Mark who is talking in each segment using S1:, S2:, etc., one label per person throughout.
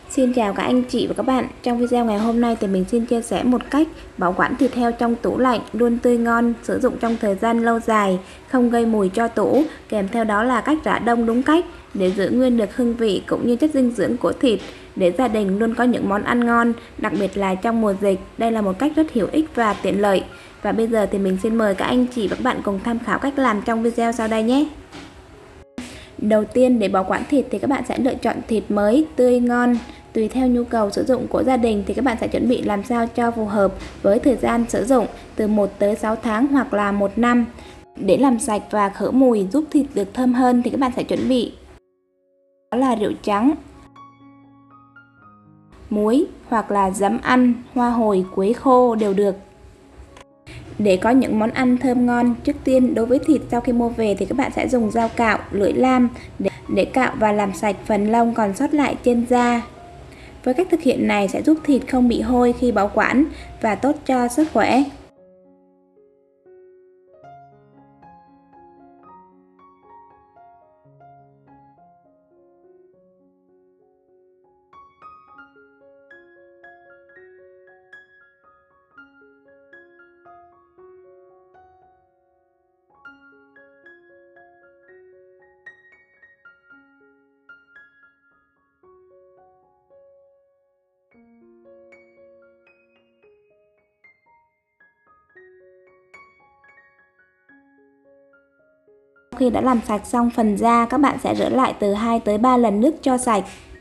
S1: Xin chào các anh chị và các bạn. Trong video ngày hôm nay thì mình xin chia sẻ một cách bảo quản thịt heo trong tủ lạnh luôn tươi ngon, sử dụng trong thời gian lâu dài, không gây mùi cho tủ. Kèm theo đó là cách rã đông đúng cách để giữ nguyên được hương vị cũng như chất dinh dưỡng của thịt, để gia đình luôn có những món ăn ngon, đặc biệt là trong mùa dịch. Đây là một cách rất hữu ích và tiện lợi. Và bây giờ thì mình xin mời các anh chị và các bạn cùng tham khảo cách làm trong video sau đây nhé. Đầu tiên, để bảo quản thịt thì các bạn sẽ lựa chọn thịt mới, tươi, ngon. Tùy theo nhu cầu sử dụng của gia đình thì các bạn sẽ chuẩn bị làm sao cho phù hợp với thời gian sử dụng từ 1 tới 6 tháng hoặc là 1 năm. Để làm sạch và khử mùi giúp thịt được thơm hơn thì các bạn sẽ chuẩn bị đó là rượu trắng, muối hoặc là giấm ăn, hoa hồi, quế khô đều được. Để có những món ăn thơm ngon, trước tiên đối với thịt sau khi mua về thì các bạn sẽ dùng dao cạo, lưỡi lam để cạo và làm sạch phần lông còn sót lại trên da. Với cách thực hiện này sẽ giúp thịt không bị hôi khi bảo quản và tốt cho sức khỏe. Khi đã làm sạch xong phần da, các bạn sẽ rửa lại từ 2 tới 3 lần nước cho sạch.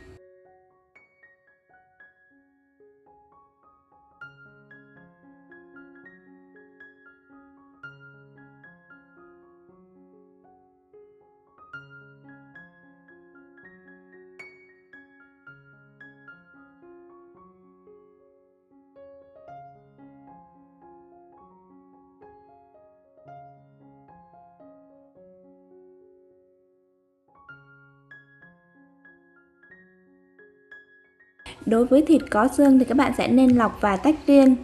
S1: Đối với thịt có xương thì các bạn sẽ nên lọc và tách riêng.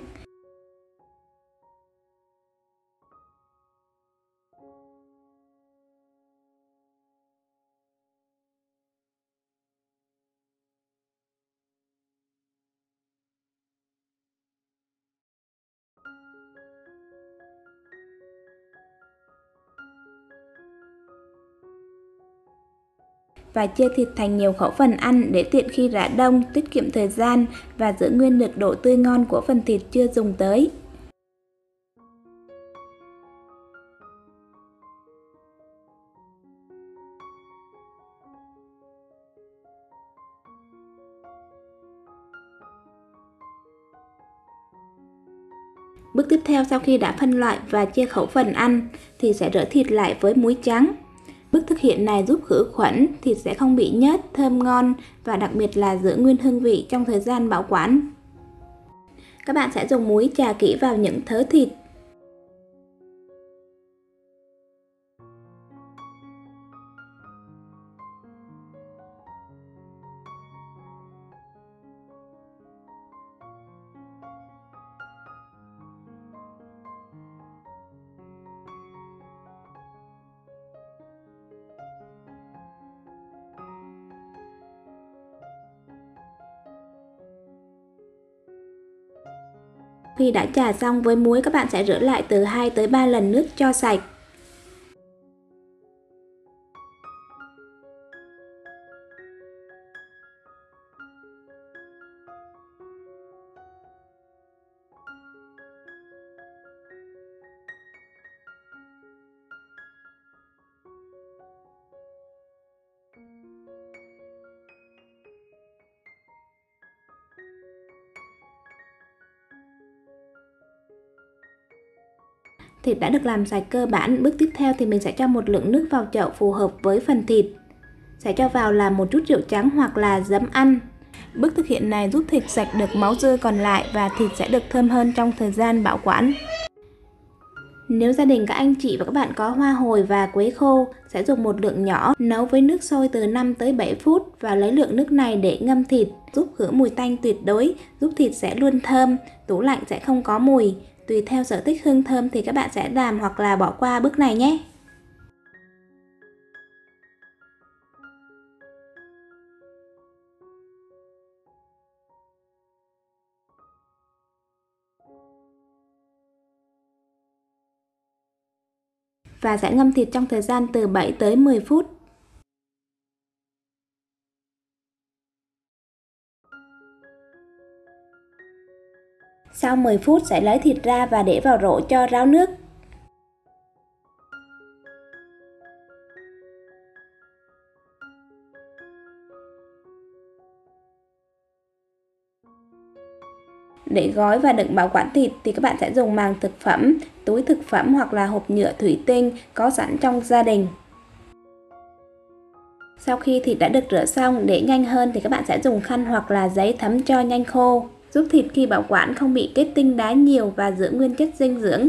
S1: Và chia thịt thành nhiều khẩu phần ăn để tiện khi rã đông, tiết kiệm thời gian và giữ nguyên được độ tươi ngon của phần thịt chưa dùng tới. Bước tiếp theo, sau khi đã phân loại và chia khẩu phần ăn thì sẽ rửa thịt lại với muối trắng. Bước thực hiện này giúp khử khuẩn, thịt sẽ không bị nhớt, thơm ngon và đặc biệt là giữ nguyên hương vị trong thời gian bảo quản. Các bạn sẽ dùng muối chà kỹ vào những thớ thịt. Khi đã chà xong với muối, các bạn sẽ rửa lại từ 2 tới 3 lần nước cho sạch. Thịt đã được làm sạch cơ bản. Bước tiếp theo thì mình sẽ cho một lượng nước vào chậu phù hợp với phần thịt. Sẽ cho vào là một chút rượu trắng hoặc là giấm ăn. Bước thực hiện này giúp thịt sạch được máu dư còn lại và thịt sẽ được thơm hơn trong thời gian bảo quản. Nếu gia đình các anh chị và các bạn có hoa hồi và quế khô, sẽ dùng một lượng nhỏ, nấu với nước sôi từ 5 tới 7 phút và lấy lượng nước này để ngâm thịt, giúp khử mùi tanh tuyệt đối, giúp thịt sẽ luôn thơm, tủ lạnh sẽ không có mùi. Tùy theo sở thích hương thơm thì các bạn sẽ làm hoặc là bỏ qua bước này nhé. và sẽ ngâm thịt trong thời gian từ 7 tới 10 phút. Sau 10 phút sẽ lấy thịt ra và để vào rổ cho ráo nước. Để gói và đựng bảo quản thịt thì các bạn sẽ dùng màng thực phẩm, túi thực phẩm hoặc là hộp nhựa thủy tinh có sẵn trong gia đình. Sau khi thịt đã được rửa xong, để nhanh hơn thì các bạn sẽ dùng khăn hoặc là giấy thấm cho nhanh khô, giúp thịt khi bảo quản không bị kết tinh đá nhiều và giữ nguyên chất dinh dưỡng.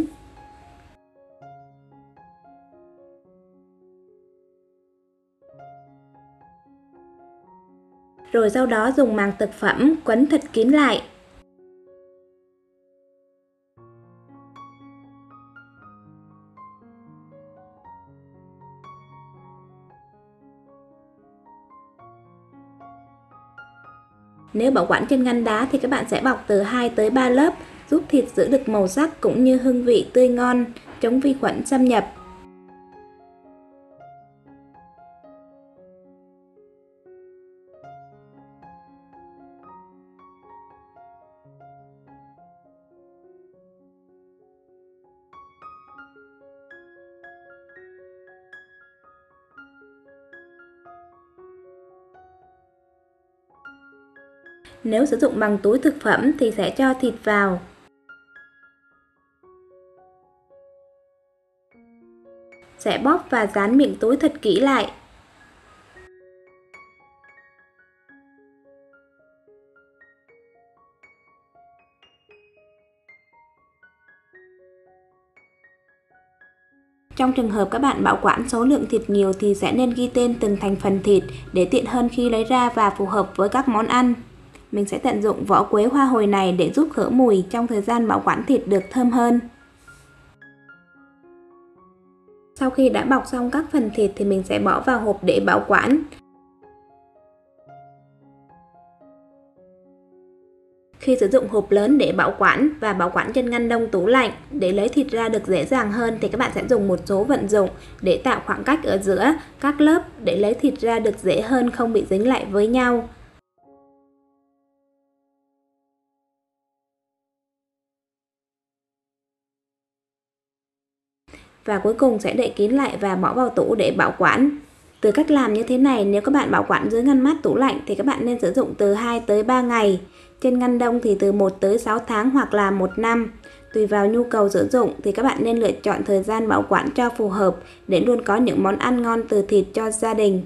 S1: Rồi sau đó dùng màng thực phẩm quấn thật kín lại. Nếu bảo quản trên ngăn đá thì các bạn sẽ bọc từ 2 tới 3 lớp, giúp thịt giữ được màu sắc cũng như hương vị tươi ngon, chống vi khuẩn xâm nhập. Nếu sử dụng bằng túi thực phẩm thì sẽ cho thịt vào. Sẽ bóp và dán miệng túi thật kỹ lại. Trong trường hợp các bạn bảo quản số lượng thịt nhiều thì sẽ nên ghi tên từng thành phần thịt để tiện hơn khi lấy ra và phù hợp với các món ăn. Mình sẽ tận dụng vỏ quế hoa hồi này để giúp khử mùi trong thời gian bảo quản thịt được thơm hơn. Sau khi đã bọc xong các phần thịt thì mình sẽ bỏ vào hộp để bảo quản. Khi sử dụng hộp lớn để bảo quản và bảo quản trên ngăn đông tủ lạnh để lấy thịt ra được dễ dàng hơn thì các bạn sẽ dùng một số vận dụng để tạo khoảng cách ở giữa các lớp để lấy thịt ra được dễ hơn, không bị dính lại với nhau. Và cuối cùng sẽ đậy kín lại và bỏ vào tủ để bảo quản. Từ cách làm như thế này, nếu các bạn bảo quản dưới ngăn mát tủ lạnh thì các bạn nên sử dụng từ 2 tới 3 ngày. Trên ngăn đông thì từ 1 tới 6 tháng hoặc là 1 năm. Tùy vào nhu cầu sử dụng thì các bạn nên lựa chọn thời gian bảo quản cho phù hợp để luôn có những món ăn ngon từ thịt cho gia đình.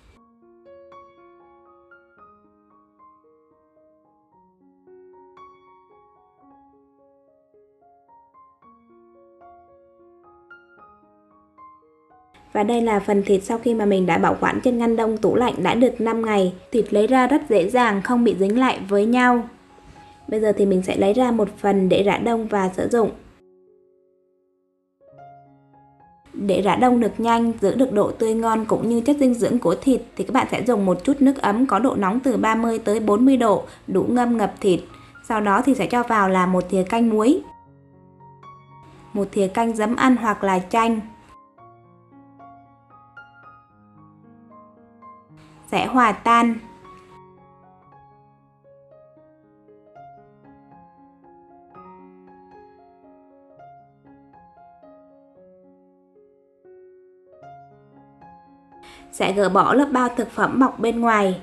S1: Và đây là phần thịt sau khi mà mình đã bảo quản trên ngăn đông tủ lạnh đã được 5 ngày. Thịt lấy ra rất dễ dàng, không bị dính lại với nhau. Bây giờ thì mình sẽ lấy ra một phần để rã đông và sử dụng. Để rã đông được nhanh, giữ được độ tươi ngon cũng như chất dinh dưỡng của thịt thì các bạn sẽ dùng một chút nước ấm có độ nóng từ 30 tới 40 độ, đủ ngâm ngập thịt. Sau đó thì sẽ cho vào là 1 thìa canh muối, 1 thìa canh giấm ăn hoặc là chanh. Sẽ hòa tan. Sẽ gỡ bỏ lớp bao thực phẩm bọc bên ngoài.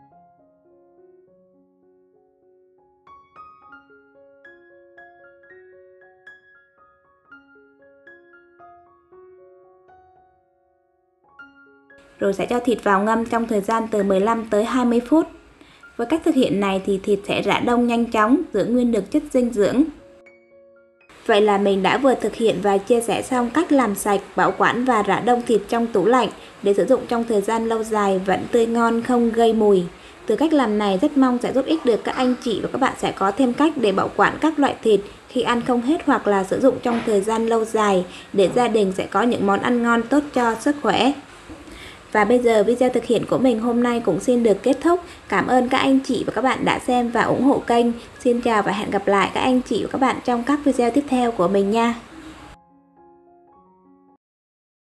S1: Rồi sẽ cho thịt vào ngâm trong thời gian từ 15 tới 20 phút. Với cách thực hiện này thì thịt sẽ rã đông nhanh chóng, giữ nguyên được chất dinh dưỡng. Vậy là mình đã vừa thực hiện và chia sẻ xong cách làm sạch, bảo quản và rã đông thịt trong tủ lạnh để sử dụng trong thời gian lâu dài vẫn tươi ngon, không gây mùi. Từ cách làm này rất mong sẽ giúp ích được các anh chị và các bạn sẽ có thêm cách để bảo quản các loại thịt khi ăn không hết hoặc là sử dụng trong thời gian lâu dài để gia đình sẽ có những món ăn ngon tốt cho sức khỏe. Và bây giờ video thực hiện của mình hôm nay cũng xin được kết thúc. Cảm ơn các anh chị và các bạn đã xem và ủng hộ kênh. Xin chào và hẹn gặp lại các anh chị và các bạn trong các video tiếp theo của mình nha.